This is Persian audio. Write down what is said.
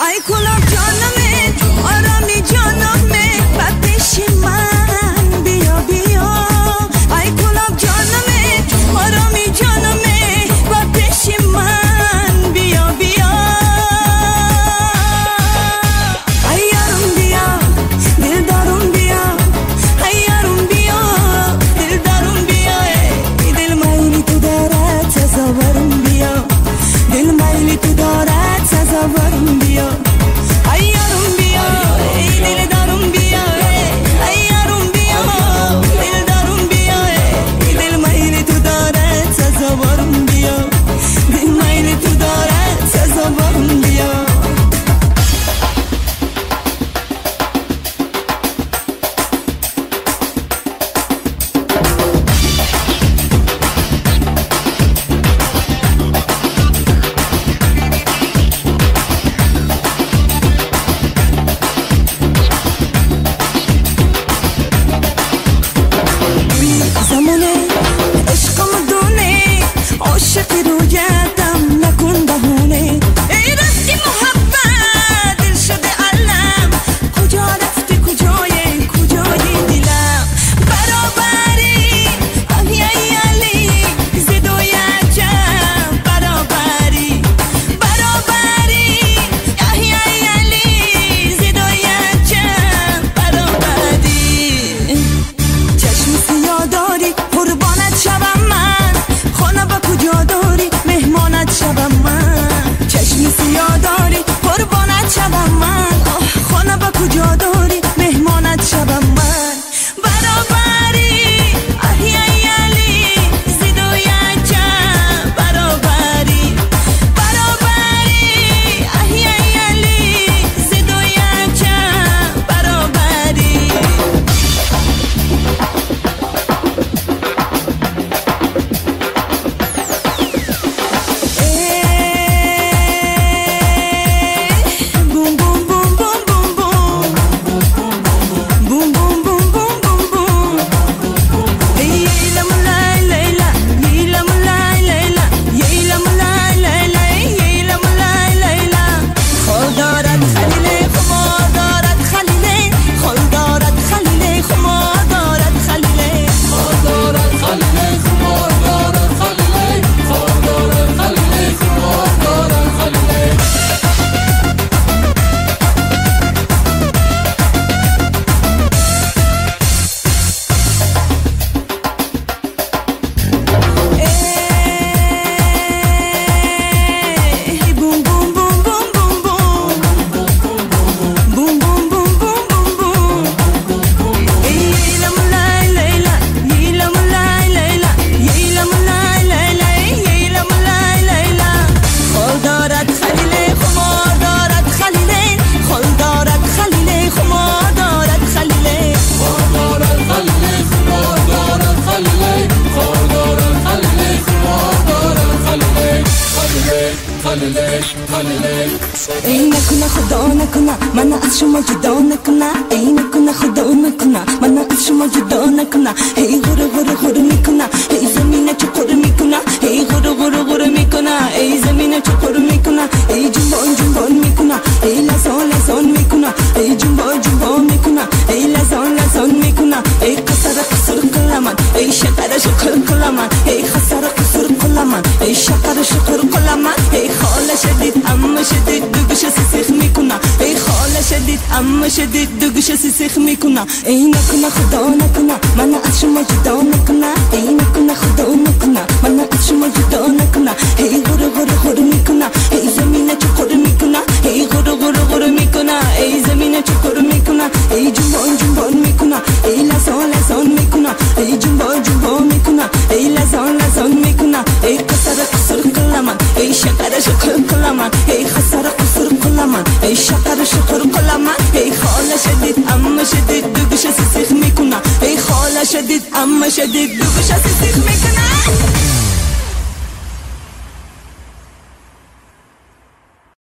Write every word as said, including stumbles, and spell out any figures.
ای کلاب جانمه آرامی جانمه و پیش من بیا بیا ای کلاب جانمه آرامی جانمه و پیش من بیا بیا ای یارم بیا دل دارم بیا ای یارم بیا دل دارم بیا ای دل مایلی تو دارد تصورم بیا دل مایلی تو دارد تصورم بیا ای یارم بیا ای دل دارم بیا ای یارم بیا دل دارم بیا ای دل مایلی تو دارد تصورم بیا دل مایلی تو دارد تصورم بیا ای نکنه خدا نکنه من از شما جدا نکنه ای نکنه خدا نکنه من از شما جدا نکنه ای غره غره غره میکنه ای زمینه چقر میکنه ای غره غره غره میکنه ای زمینه چقر میکنه ای جنبان جنبان میکنه ای لزان لزان میکنه ای جنبان جنبان میکنه ای لزان لزان میکنه ای قصر قصر کلمان ای شقر شقر کلمان ای خسر قصر کلمان ای شقر شقر کلمان ای خاله شدید اما شدید دوگش سیخ میکنه ای خاله شدید اما شدید دوگش سیخ میکنه ای نکنه خدا نکنه من از شما جدا نکنه ای نکنه خدا نکنه من از شما جدا نکنه ای غره غره غره میکنه ای زمینه چقر میکنه ای غره غره غره میکنه ای زمینه چقر میکنه ای جنبان جنبان میکنه ای لزان لزان میکنه ای جنبان جنبان میکنه ای لزان لزان میکنه ای قصر قصر کلمان ای شقر شقر کلمان ای خسر قصر کلمان ای شقر شقر کلمان ای خاله شدید اما شدید دوگش سیخ میکنه ای خاله شدید اما شدید دوگش سیخ میکنه